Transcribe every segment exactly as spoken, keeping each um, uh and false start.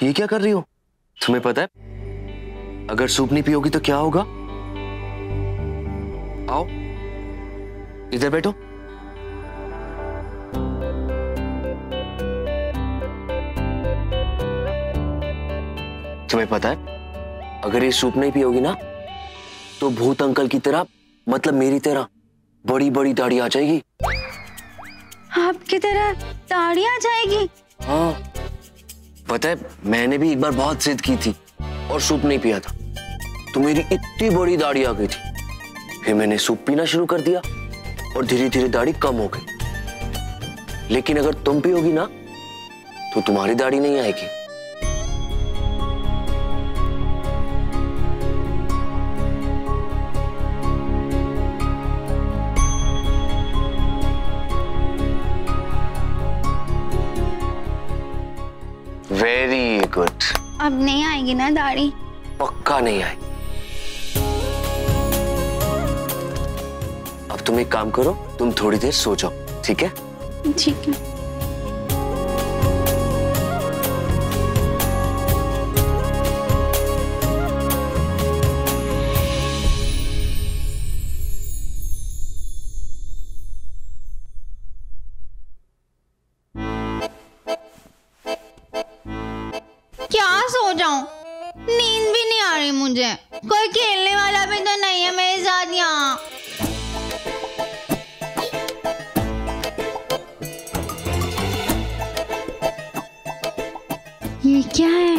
ये क्या कर रही हो? तुम्हें पता है अगर सूप नहीं पियोगी तो क्या होगा? आओ इधर बैठो। तुम्हें पता है अगर ये सूप नहीं पियोगी ना तो भूत अंकल की तरह, मतलब मेरी तरह बड़ी बड़ी दाढ़ी आ जाएगी। आपकी तरह दाढ़ी आ जाएगी? हाँ, पता है मैंने भी एक बार बहुत जिद की थी और सूप नहीं पिया था तो मेरी इतनी बड़ी दाढ़ी आ गई थी। फिर मैंने सूप पीना शुरू कर दिया और धीरे धीरे दाढ़ी कम हो गई। लेकिन अगर तुम पियोगी ना तो तुम्हारी दाढ़ी नहीं आएगी। Very good. अब नहीं आएगी ना दाढ़ी? पक्का नहीं आएगी। अब तुम एक काम करो, तुम थोड़ी देर सो जाओ, ठीक है? ठीक है। क्या सो जाऊं? नींद भी नहीं आ रही मुझे। कोई खेलने वाला भी तो नहीं है मेरे साथ यहाँ। ये क्या है?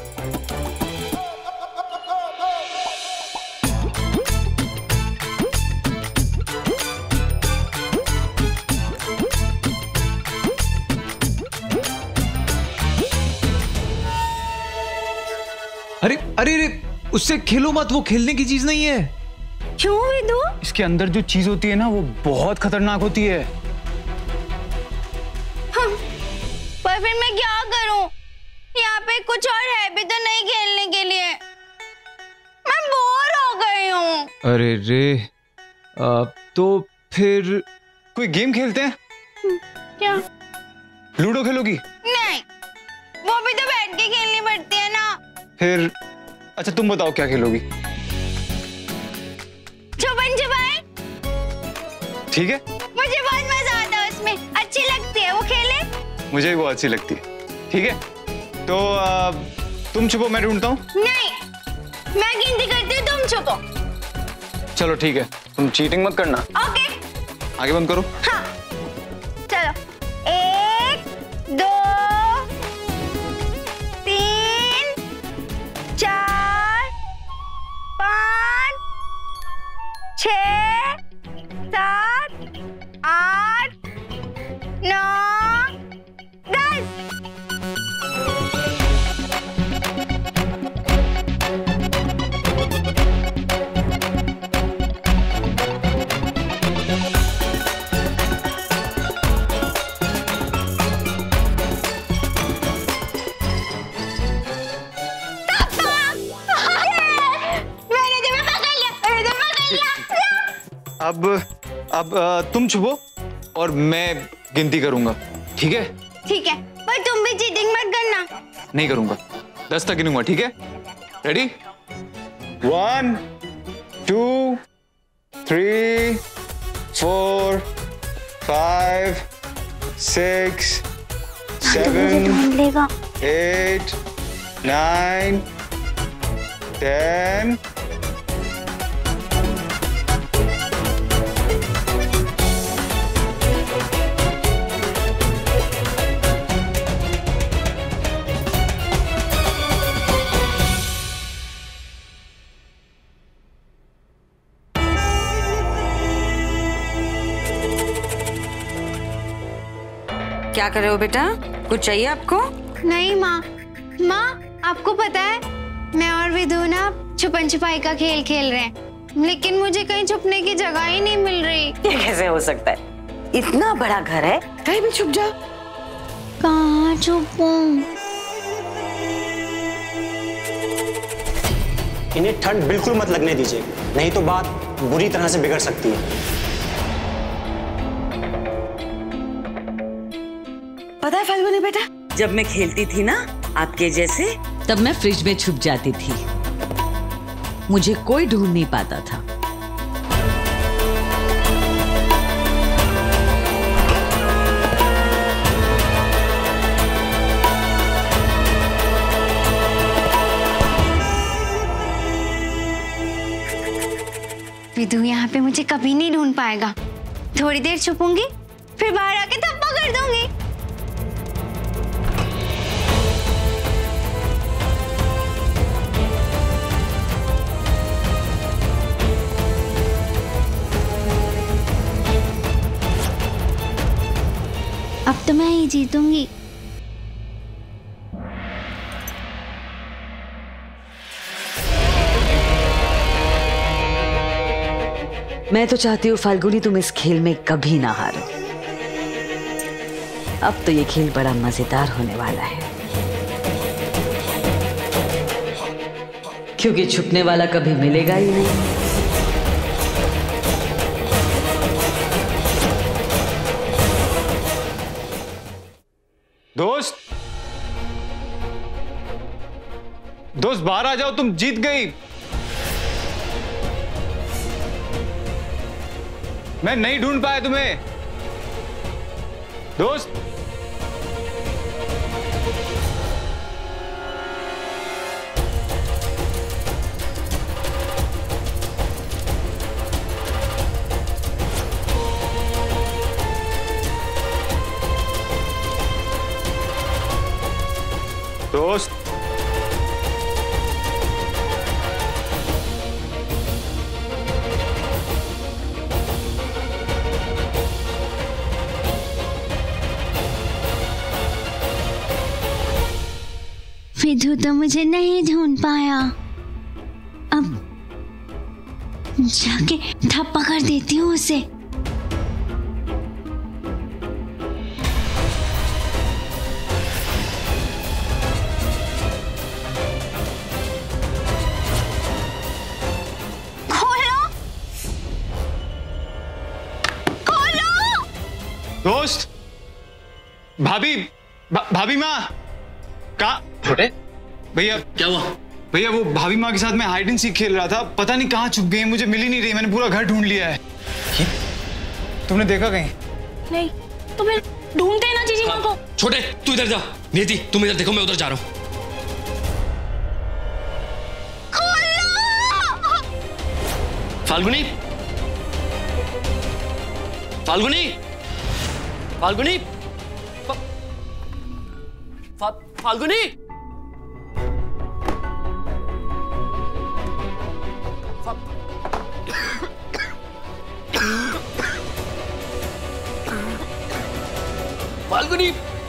अरे अरे अरे उससे खेलो मत, वो खेलने की चीज नहीं है। क्यों विदु? इसके अंदर जो चीज होती है ना वो बहुत खतरनाक होती है। हाँ, पर फिर मैं क्या करूं? यहाँ पे कुछ और है भी तो नहीं खेलने के लिए। मैं बोर हो गई हूँ। अरे रे, आ, तो फिर कोई गेम खेलते हैं? क्या? लूडो खेलोगी? नहीं, वो भी तो बैठ के खेलनी पड़ती है ना। फिर अच्छा तुम बताओ क्या खेलोगी? छुपन छुपाई। ठीक है, मुझे बहुत मजा आता है उसमें, अच्छी लगती है, वो खेले। मुझे भी बहुत अच्छी लगती है। ठीक है तो आ, तुम छुपो, मैं ढूंढता हूँ। नहीं, मैं गिनती करती हूँ, तुम छुपो। चलो ठीक है, तुम चीटिंग मत करना। ओके। आगे बंद करो। हाँ चलो, एक दो तीन चार पाँच छः सात आठ नौ दस। अब अब आ, तुम छुपो और मैं गिनती करूंगा, ठीक है? ठीक है, पर तुम भी चीटिंग मत करना। नहीं करूंगा, दस तक गिनूंगा, ठीक है? Ready? One two three four five six seven eight nine ten. क्या कर रहे हो बेटा? कुछ चाहिए आपको? नहीं माँ। माँ आपको पता है मैं और विदु ना छुपन छुपाई का खेल खेल रहे हैं, लेकिन मुझे कहीं छुपने की जगह ही नहीं मिल रही। ये कैसे हो सकता है? इतना बड़ा घर है, कहीं भी छुप जाओ। कहाँ छुपूं? इन्हें ठंड बिल्कुल मत लगने दीजिए, नहीं तो बात बुरी तरह से बिगड़ सकती है। पता है फाल्गुनी बेटा, जब मैं खेलती थी ना आपके जैसे। तब मैं फ्रिज में छुप जाती थी, मुझे कोई ढूंढ नहीं पाता था। विदु यहाँ पे मुझे कभी नहीं ढूंढ पाएगा। थोड़ी देर छुपूंगी, फिर बाहर आके थप्पा कर दूंगी। अब तो मैं ही जीतूंगी। मैं तो चाहती हूँ फाल्गुनी तुम इस खेल में कभी ना हारो। अब तो ये खेल बड़ा मजेदार होने वाला है, क्योंकि छुपने वाला कभी मिलेगा ही नहीं। दोस्त दोस्त बाहर आ जाओ, तुम जीत गई। मैं नहीं ढूंढ पाया तुम्हें। दोस्त दोस्त विदु तो मुझे नहीं ढूंढ पाया। अब जाके थप्पा कर देती हूँ उसे। खोलो, खोलो। दोस्त भाभी भा, भाभी माँ कहाँ? छोटे भैया क्या हुआ? भैया वो भाभी माँ के साथ मैं हाइड एंड सीक खेल रहा था, पता नहीं कहाँ छुप गई, मुझे मिल ही नहीं रही। मैंने पूरा घर ढूंढ लिया है। तुमने देखा कहीं? नहीं, तो फिर ढूंढते हैं ना जीजी माँ को। छोटे तू इधर जा। नियति तुम इधर देखो, मैं उधर जा रहा हूँ। फाल्गुनी फाल्गुनी फाल्गुनी फा, फाल्गुनी फा, फाल्गुनी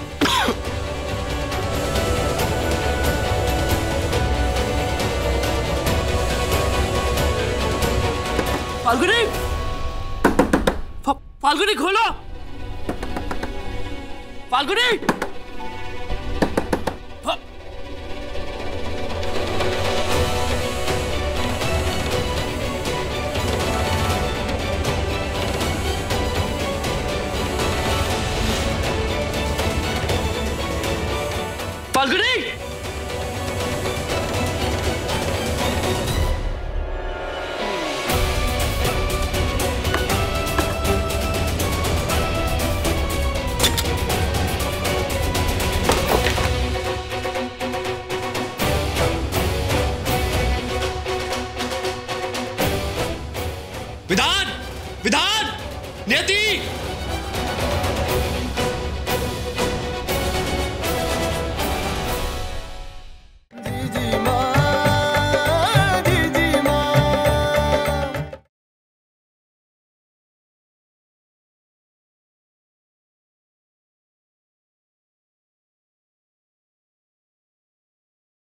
फाल्गुनी फा, फाल्गुनी खोलो। फाल्गुनी फा, फाल्गुनी विधान विधान नियति